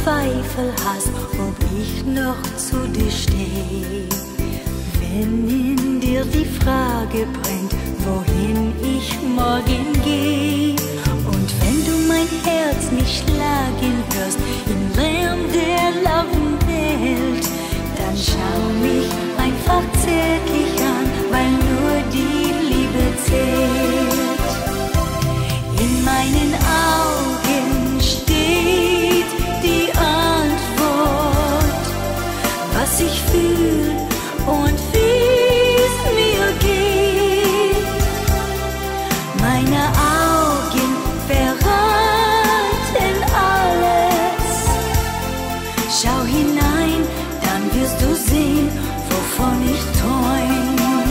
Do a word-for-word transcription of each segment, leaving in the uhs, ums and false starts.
Zweifel hast, ob ich noch zu dir stehe. Wenn in dir die Frage brennt, wohin ich morgen gehe. Und wenn du mein Herz nicht schlagen hörst, im Lärm der lauten Welt, dann schau mich einfach zärtlich an, weil nur die Liebe zählt. In meinen Augen steht die Antwort, was ich fühl und wie es mir geht. Meine Augen verraten alles. Schau hinein, dann wirst du sehen, wovon ich träum.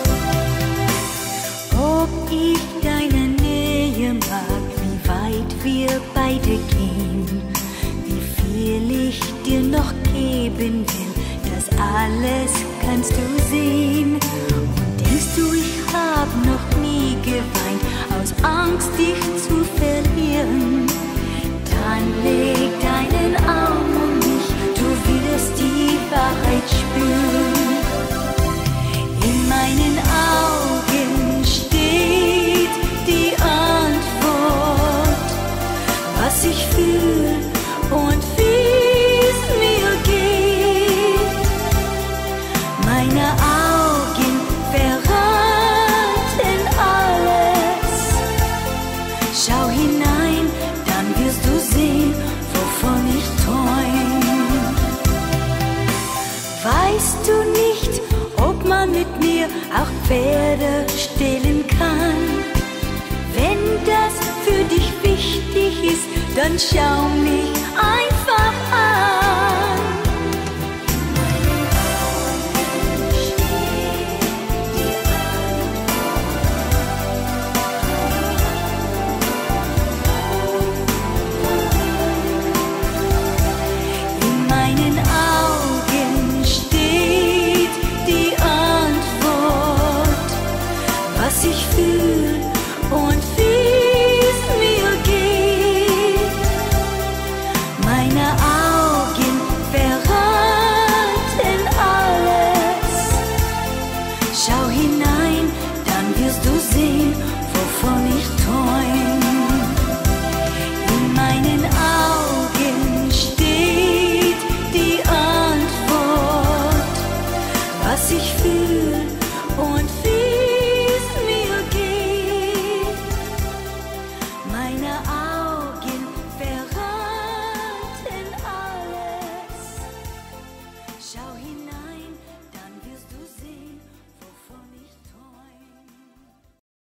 Ob ich deine Nähe mag, wie weit wir beide gehen, wie viel ich dir noch geben will, das alles kannst du sehen. Und denkst du, ich hab noch nie geweint, aus Angst dich zu verlieren, dann leg deinen Arm um mich, du wirst die Wahrheit spüren. In meinen Augen steht die Antwort, was ich fühl und wie es mir geht. Meine Augen verraten alles. Schau hinein, dann wirst du sehen, wovon ich träum. Weißt du nicht, ob man mit mir auch Pferde stehlen kann? Wenn das für dich wichtig ist, dann schau mich einfach an. In meinen Augen steht die Antwort, was ich fühl und wie es mir geht. Meine Augen verraten alles. Schau hinein, dann wirst du sehen, wovon ich träum. In meinen Augen steht die Antwort, was ich fühl und wie es mir geht. Meine Augen verraten alles. Schau hinein.